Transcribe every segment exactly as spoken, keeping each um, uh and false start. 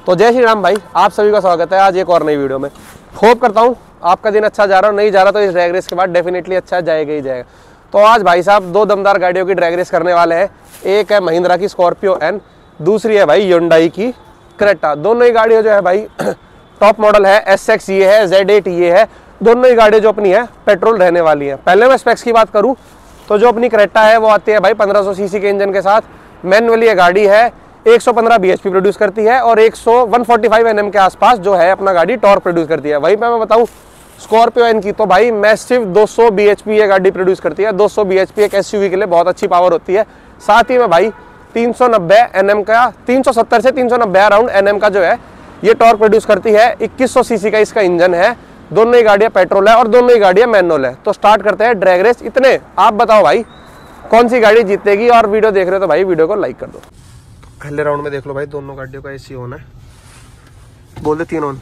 तो जय श्री राम भाई, आप सभी का स्वागत है आज एक और नई वीडियो में। होप करता हूँ आपका दिन अच्छा जा रहा हो, नहीं जा रहा तो इस ड्रैग रेस के बाद डेफिनेटली अच्छा जाएगा ही जाएगा। तो आज भाई साहब दो दमदार गाड़ियों की ड्रैग रेस करने वाले हैं। एक है महिंद्रा की स्कॉर्पियो एन, दूसरी है भाई Hyundai की क्रेटा। दोनों ही गाड़ियाँ जो है भाई टॉप मॉडल है, एस एक्स ये है, जेड एट ये है। दोनों ही गाड़ियाँ जो अपनी है पेट्रोल रहने वाली हैं। पहले मैं स्पेक्स की बात करूँ तो जो अपनी क्रेटा है वो आती है भाई पंद्रह सौ सीसी के इंजन के साथ। मैनुअली ये गाड़ी है, एक सौ पंद्रह बीएचपी प्रोड्यूस करती है और एक सौ एक सौ पैंतालीस एनएम के आसपास जो है अपना गाड़ी टॉर्क प्रोड्यूस करती है। वहीं पे मैं बताऊं स्कॉर्पियो एन की तो भाई मैसिव दो सौ बीएचपी ये गाड़ी प्रोड्यूस करती है। दो सौ बीएचपी एक एसयूवी के लिए बहुत अच्छी पावर होती है। साथ ही में भाई तीन सौ नब्बे एनएम का, तीन सौ सत्तर से तीन सौ नब्बे अराउंड एनएम का जो है ये टॉर्क प्रोड्यूस करती है। इक्कीस सौ सीसी का इसका इंजन है। दोनों ही गाड़ियां पेट्रोल है और दोनों ही गाड़ियां मैनुअल है। तो स्टार्ट करते हैं ड्रैग रेस। इतने आप बताओ भाई कौन सी गाड़ी जीतेगी, और वीडियो देख रहे हो तो भाई वीडियो को लाइक कर दो। पहले राउंड में देख लो भाई दोनों गाड़ियों का एसी ऑन है। बोल दे तीन ऑन,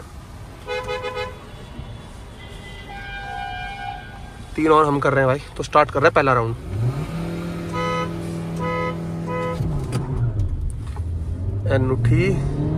तीन ऑन हम कर रहे हैं भाई। तो स्टार्ट कर रहे हैं पहला राउंड। एनुठी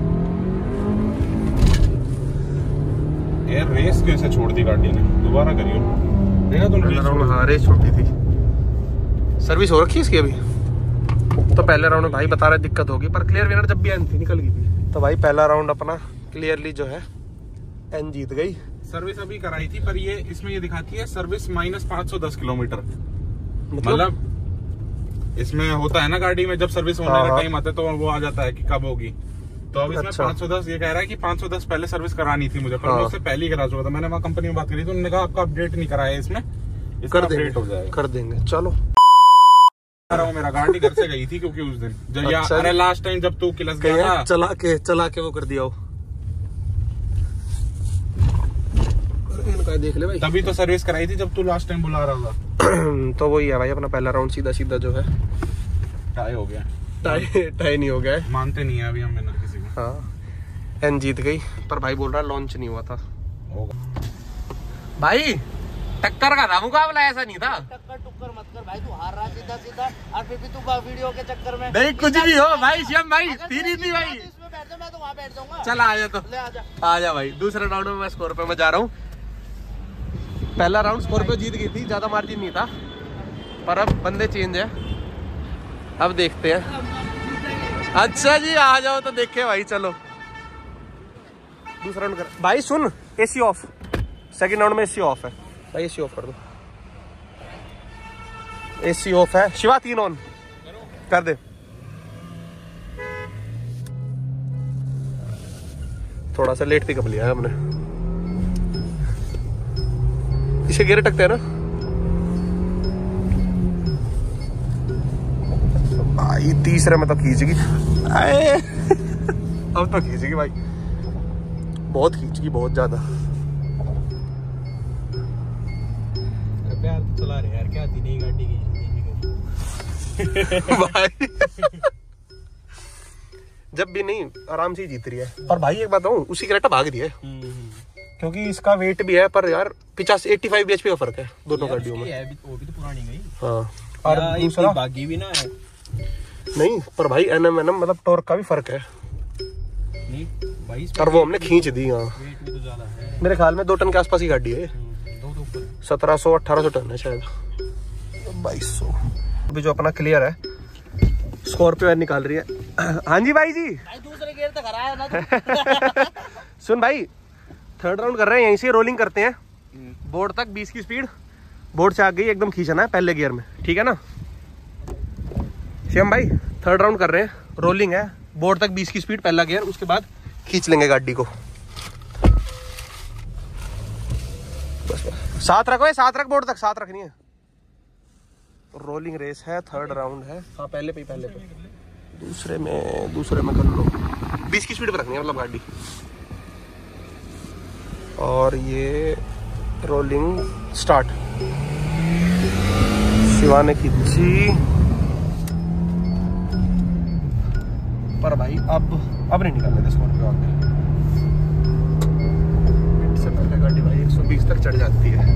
यार रेस कैसे छोड़ दी गाड़ी ने, दोबारा करियो। देखा तुम रेस छोड़, हाँ रेस छोड़ी थी। सर्विस हो रखी है इसकी अभी। तो पहले राउंड में भाई बता रहे दिक्कत होगी, पर क्लियर विनर जब भी एन थी निकल गई थी। तो भाई पहला राउंड अपना क्लियरली जो है एन जीत गई। सर्विस अभी कराई थी पर ये इसमें ये दिखाती है सर्विस माइनस पाँच सौ दस किलोमीटर। मतलब इसमें होता है ना गाड़ी में जब सर्विस होने का टाइम आता है तो वो आ जाता है कि कब होगी। तो अब इसमें अच्छा। पाँच सौ दस ये कह रहा है कि पाँच सौ दस पहले सर्विस करानी थी मुझे, पर मैं उससे पहले ही करा चुका था। मैंने वहाँ कंपनी में बात करी तो उन्होंने कहा आपका अपडेट नहीं कराया इसमें, कर अपडेट हो जाएगा। कर देंगे चलो। मेरा गाड़ी घर से गई थी क्योंकि उस दिन जब अच्छा, अरे लास्ट टाइम जब तू किलस गया था चला के चला के वो कर दिया हो। देख ले भाई, तभी तो सर्विस कराई थी जब तू लास्ट टाइम बुला रहा था। तो वही है भाई अपना पहला राउंड सीधा सीधा जो है टाई हो गया। टाई टाई नहीं हो गया है, मानते नहीं है अभी हम विनर किसी को। हाँ एन जीत गई, पर भाई बोल रहा है लॉन्च नहीं हुआ था। होगा भाई टक्कर का था मुकाबला, ऐसा नहीं था। टक्कर टुक्कर मत कर भाई, तू हार रहा सीधा सीधा और फिर भी तू वीडियो के चक्कर में नहीं कुछ भी हो भाई। श्याम भाई तेरी थी भाई, इसमें बैठ जा, मैं तो वहाँ बैठ जाऊंगा। चल आ जा, तो ले आ जा आ जा भाई। दूसरे राउंड में मैं स्कॉर्पियो में जा रहा हूँ। पहला राउंड स्कॉर्पियो जीत गई थी, ज्यादा मार्जिन नहीं था, पर अब बंदे चेंज है। अब देखते हैं। अच्छा जी आ जाओ तो देखे भाई। चलो दूसरा राउंड कर भाई। सुन एसी ऑफ, सेकंड राउंड में एसी ऑफ है भाई। एसी ऑफ कर दो, एसी ऑफ है। शिवा तीन ऑन कर दे। थोड़ा सा लेट पिकअप लिया है हमने। इसे गियर टकते हैं ना भाई। तीसरे में तो खींचगी अब तो खींचगी भाई, बहुत खींचगी, बहुत ज्यादा। प्यार तो चला रहे यार, क्या थी नई गाड़ी की भाई जब भी नहीं आराम से ही जीत रही है। और भाई एक बात कहूं, उसी क्रेटा भाग रही है क्योंकि इसका वेट भी है, पर यार पचास एट्टी फाइव बीएचपी का फर्क है दोनों गाड़ियों में। है, वो भी तो पुरानी गई। हाँ और दूसरा बागी भी ना है नहीं, पर भाई एनएम एनएम मतलब टॉर्क का भी फर्क है। नहीं भाई और वो हमने खींच दी। हाँ वेट भी तो ज्यादा है मेरे ख्याल में दो टन के आसपास ही गाड़ी है। दो दो ऊपर सत्रह सौ अठारह सौ टन है शायद, बाईस सौ। अभी जो अपना क्लियर है स्कॉर्पियो एन निकाल रही है। हाँ जी भाई जी, भाई दूसरे गियर तक हराया ना सुन भाई थर्ड राउंड कर रहे हैं, यहीं से रोलिंग करते हैं बोर्ड तक बीस की स्पीड। बोर्ड से आ गई एकदम खींचना है पहले गियर में, ठीक है ना श्याम भाई। थर्ड राउंड कर रहे हैं, रोलिंग है, बोर्ड तक बीस की स्पीड पहला गियर, उसके बाद खींच लेंगे गाड़ी को। बस बस साथ रखो, साथ रख, बोर्ड तक साथ रखनी है। रोलिंग रेस है, थर्ड राउंड है। हाँ पहले पे पहले पे दूसरे में दूसरे में कर लो। बीस की स्पीड पर रखनी है मतलब गाड़ी। और ये रोलिंग स्टार्ट। शिवा ने खींची, पर भाई अब अब नहीं निकलने दे स्कॉर्पियो आगे। इससे पहले गाड़ी भाई एक सौ बीस तक चढ़ जाती है।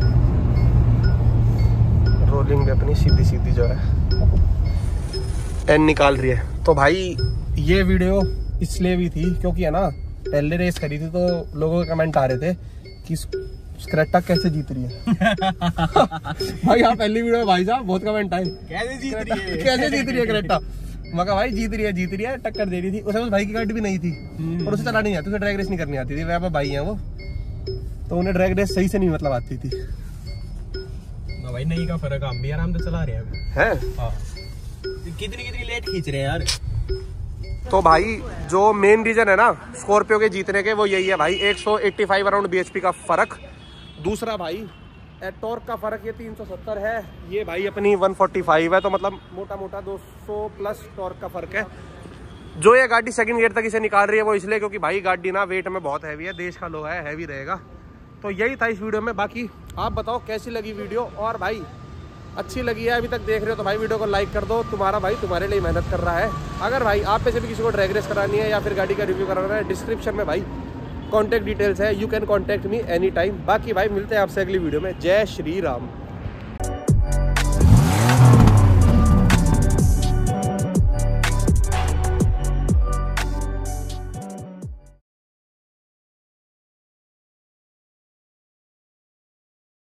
रोलिंग भी अपनी सीधी सीधी जो है एन निकाल रही है। तो भाई ये वीडियो इसलिए भी थी क्योंकि है ना पहले रेस करी थी तो लोगों के कमेंट आ रहे थे कि स्क्रेटा कैसे जीत रही है। भाई यहाँ पहली वीडियो में भाई साहब बहुत कमेंट आए, कैसे जीत रही है कैसे जीत रही है क्रेटा। मैं कहा भाई जीत रही है जीत रही है टक्कर दे रही थी। उसे उस भाई की गाड़ी भी नहीं थी और उसे चलानी नहीं आती, उसे ड्रैग रेस नहीं करनी आती थी। वह भाई है वो, तो उन्हें ड्रैग रेस सही से नहीं मतलब आती थी। भाई नहीं का फर्क, हम भी आराम से चला रहे हैं हैं। कितनी कितनी लेट खींच रहे हैं यार। तो भाई जो मेन रीजन है ना स्कॉर्पियो के जीतने के वो यही है भाई, एक सौ पचासी अराउंड बीएचपी का फर्क। दूसरा भाई टॉर्क का फर्क ये तीन सौ सत्तर है, ये भाई अपनी एक सौ पैंतालीस है, तो मतलब मोटा मोटा दो सौ प्लस टॉर्क का फर्क है। जो ये गाड़ी सेकंड गियर तक इसे निकाल रही है वो इसलिए क्योंकि भाई गाड़ी ना वेट में बहुत हैवी है, देश का लोहा है, हैवी रहेगा। तो यही था इस वीडियो में। बाकी आप बताओ कैसी लगी वीडियो, और भाई अच्छी लगी है अभी तक देख रहे हो तो भाई वीडियो को लाइक कर दो। तुम्हारा भाई तुम्हारे लिए मेहनत कर रहा है। अगर भाई आप में से भी किसी को ड्रैग रेस करानी है या फिर गाड़ी का रिव्यू कराना है, डिस्क्रिप्शन में भाई कॉन्टैक्ट डिटेल्स है, you can contact me any time. बाकी भाई मिलते हैं आपसे अगली वीडियो में। जय श्री राम।